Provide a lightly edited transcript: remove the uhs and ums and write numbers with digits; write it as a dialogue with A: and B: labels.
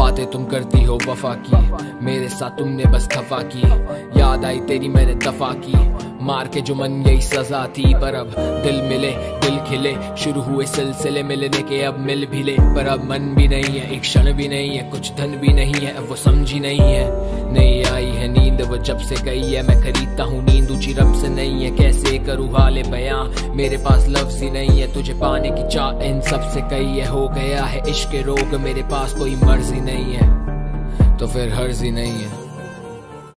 A: बातें तुम करती हो वफा की, मेरे साथ तुमने बस खफा की। याद आई तेरी मैंने दफा की, मार के जो मन यही सजा थी। पर अब दिल मिले दिल खिले, शुरू हुए सिलसिले मिलने के, अब मिल भी ले। पर अब मन भी नहीं है, एक क्षण भी नहीं है, कुछ धन भी नहीं है, अब वो समझी नहीं है। नहीं आई है नींद वो जब से गई है, मैं खरीदता हूँ नींद ऊंची रब से नहीं है। कैसे करूँ हाले बयां, मेरे पास लफ्ज़ ही नहीं है, तुझे पाने की चाह इन सब से कही है। हो गया है इश्क रोग, मेरे पास कोई मर्जी नहीं है, तो फिर हर्ज ही नहीं है।